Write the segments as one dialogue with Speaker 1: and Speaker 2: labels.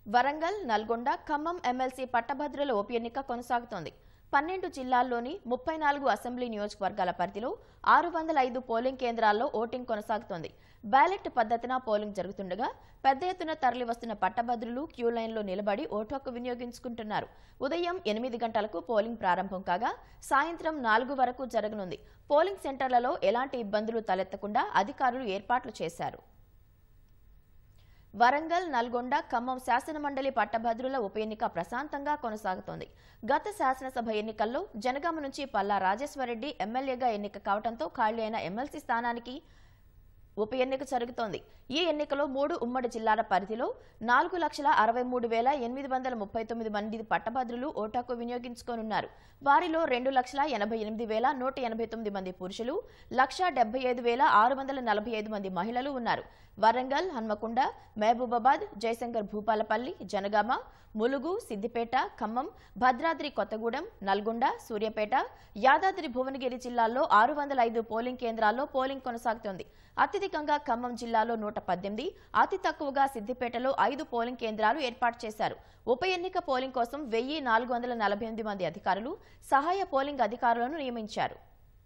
Speaker 1: Warangal, Nalgonda, Khammam MLC పట్టభద్రుల ఉప ఎన్నిక కొనసాగుతోంది. 12 జిల్లాల్లోని 34 అసెంబ్లీ నియోజకవర్గాల పరిధిలో 605 పోలింగ్ కేంద్రాల్లో ఓటింగ్ కొనసాగుతోంది. బ్యాలెట్ పద్ధతిన పోలింగ్ జరుగుతుండగా పెద్ద ఎత్తున తరలివస్తున్న పట్టభద్రులు క్యూ లైన్లో నిలబడి ఓటు హక్కు వినియోగించుకుంటున్నారు. ఉదయం 8 గంటలకు పోలింగ్ ప్రారంభం కాగా సాయంత్రం 4 వరకు జరగనుంది. పోలింగ్ సెంటర్లలో ఎలాంటి ఇబ్బందులు తలెత్తకుండా అధికారులు ఏర్పాట్లు చేశారు. వరంగల్, నల్గొండ, ఖమ్మం శాసనమండలి పట్టభద్రుల ఉప ఎన్నిక ప్రశాంతంగా కొనసాగుతోంది. గత శాసనసభ ఎన్నికల్లో జనగామ నుంచి పల్లా రాజేశ్వరరెడ్డి ఎమ్మెల్యేగా ఎన్నిక కావడంతో ఖాళీ అయిన ఎమ్మెల్సీ స్థానానికి ఉప ఎన్నిక జరుగుతోంది. ఈ ఎన్నికలో 3 ఉమ్మడి జిల్లాల పరిధిలో 4,63,839 మంది పట్టభద్రులు ఓటు హక్కు వినియోగించుకోనున్నారు. వారిలో 2,88,189 మంది పురుషులు, 1,75,645 మంది మహిళలు ఉన్నారు. వరంగల్, హన్మకొండ, మహబూబాబాద్, జయశంకర్ భూపాలపల్లి, జనగామ, ములుగు, సిద్దిపేట, ఖమ్మం, భద్రాద్రి కొత్తగూడెం, నల్గొండ, సూర్యాపేట, యాదాద్రి భువనగిరి జిల్లాల్లో 605 పోలింగ్ కేంద్రాల్లో పోలింగ్ కొనసాగుతోంది. అత్యధికంగా ఖమ్మం జిల్లాలో 118, అతి తక్కువగా సిద్దిపేటలో 5 పోలింగ్ కేంద్రాలు ఏర్పాటు చేశారు. ఉప ఎన్నిక పోలింగ్ కోసం 1,448 మంది అధికారులు, సహాయ పోలింగ్ అధికారులను నియమించారు.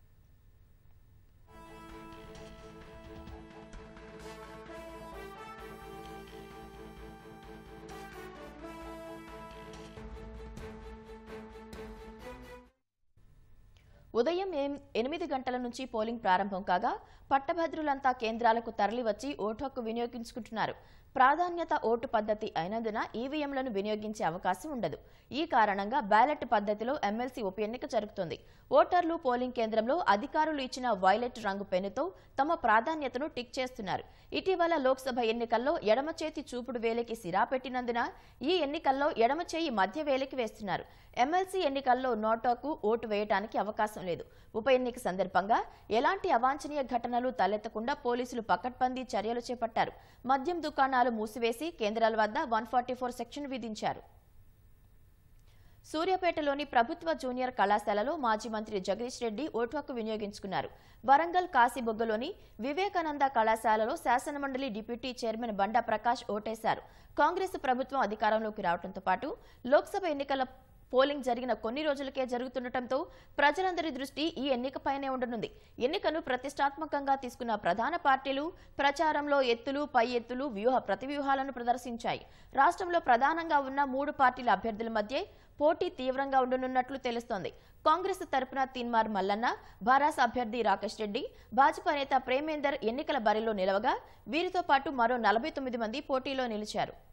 Speaker 1: ఉదయం 8 గంటల నుంచి పోలింగ్ ప్రారంభం కాగా పట్టభద్రులంతా కేంద్రాలకు తరలివచ్చి ఓటు హక్కు వినియోగించుకుంటున్నారు. ప్రాధాన్యత ఓటు పద్ధతి అయినందున ఈవీఎంలను వినియోగించే అవకాశం ఉండదు. ఈ కారణంగా బ్యాలెట్ పద్ధతిలో ఎమ్మెల్సీ ఉప ఎన్నిక జరుగుతుంది. ఓటర్లు పోలింగ్ కేంద్రంలో అధికారులు ఇచ్చిన వైలెట్ రంగు పెన్నుతో తమ ప్రాధాన్యతను టిక్ చేస్తున్నారు. ఇటీవల లోక్సభ ఎన్నికల్లో ఎడమ చేతి చూపుడు వేలికి సిరా పెట్టినందున ఈ ఎన్నికల్లో ఎడమ చేయి మధ్య వేలికి వేస్తున్నారు. ఎమ్మెల్సీ ఎన్నికల్లో నోటాకు ఓటు వేయడానికి అవకాశం లేదు. ఉప ఎన్నిక సందర్భంగా ఎలాంటి అవాంఛనీయ ఘటనలు తలెత్తకుండా పోలీసులు పకడ్బందీ చర్యలు చేపట్టారు. మద్యం దుకాణాలు మూసివేసి కేంద్రాల వద్ద 144 సెక్షన్ విధించారు. సూర్యాపేటలోని ప్రభుత్వ జూనియర్ కళాశాలలో మాజీ మంత్రి జగదీష్ రెడ్డి ఓటు హక్కు వినియోగించుకున్నారు. వరంగల్ కాశీబొగ్గలోని వివేకానంద కళాశాలలో శాసనమండలి డిప్యూటీ చైర్మన్ బండా ప్రకాష్ ఓటేశారు. కాంగ్రెస్ ప్రభుత్వం అధికారంలోకి రావడంతో పాటు లోక్సభ ఎన్నికల పోలింగ్ జరిగిన కొన్ని రోజులకే జరుగుతుండటంతో ప్రజలందరి దృష్టి ఈ ఎన్నికపైనే ఉండనుంది. ఎన్నికను ప్రతిష్టాత్మకంగా తీసుకున్న ప్రధాన పార్టీలు ప్రచారంలో ఎత్తులు పై ఎత్తులు ప్రతివ్యూహాలను ప్రదర్శించాయి. రాష్ట్రంలో ప్రధానంగా ఉన్న 3 పార్టీల అభ్యర్థుల మధ్య పోటీ తీవ్రంగా ఉండనున్నట్లు తెలుస్తోంది. కాంగ్రెస్ తరపున తీన్మార్ మల్లన్న, భారాస అభ్యర్థి రాకేష్ రెడ్డి, భాజపా నేత ప్రేమేందర్ ఎన్నికల బరిలో నిలవగా వీరితో పాటు మరో 49 మంది పోటీలో నిలిచారు.